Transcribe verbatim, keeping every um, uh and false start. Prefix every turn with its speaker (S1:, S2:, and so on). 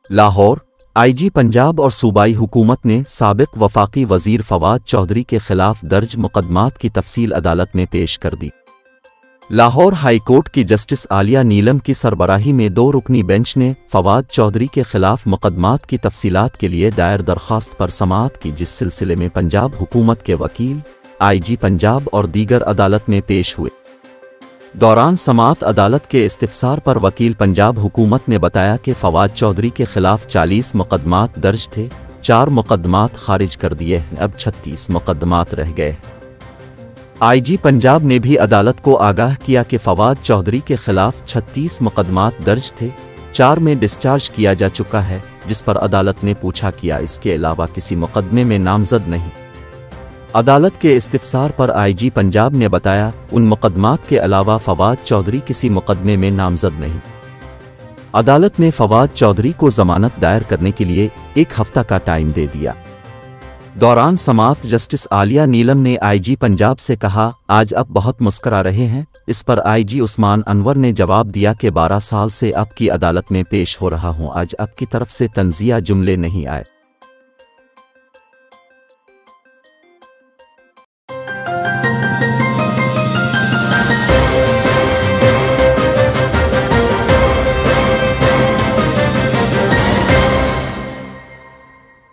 S1: Lahore. IG Punjab और सूबाई हुकूमत ने साबिक वफाकी वजीर फवाद चौधरी के खिलाफ दर्ज मुकदमात की तफसील अदालत में पेश कर दी। लाहौर हाई कोर्ट की जस्टिस आलिया नीलम की सरबराही में दो रुकनी बेंच ने फवाद चौधरी के खिलाफ मुकदमात की तफसीलात के लिए दायर दरख्वास्त पर समाअत की, जिस सिलसिले में पंजाब हुकूमत के वकील, आईजी पंजाब और दीगर अदालत में पेश हुए। दौरान समाअत अदालत के इस्तिफसार पर वकील पंजाब हुकूमत ने बताया कि फवाद चौधरी के खिलाफ चालीस मुकदमात दर्ज थे, चार मुकदमात खारिज कर दिए हैं, अब छत्तीस मुकदमात रह गए। आईजी पंजाब ने भी अदालत को आगाह किया कि फवाद चौधरी के खिलाफ छत्तीस मुकदमात दर्ज थे, चार में डिस्चार्ज किया जा चुका है, जिस पर अदालत ने पूछा किया इसके अलावा किसी मुकदमे में नामजद नहीं। अदालत के इस्तिफसार पर आईजी पंजाब ने बताया उन मुकदमात के अलावा फवाद चौधरी किसी मुकदमे में नामजद नहीं। अदालत ने फवाद चौधरी को जमानत दायर करने के लिए एक हफ्ता का टाइम दे दिया। दौरान समाअत जस्टिस आलिया नीलम ने आईजी पंजाब से कहा, आज आप बहुत मुस्करा रहे हैं। इस पर आईजी उस्मान अनवर ने जवाब दिया कि बारह साल से अब की अदालत में पेश हो रहा हूं, आज अब की तरफ से तंजिया जुमले नहीं आए।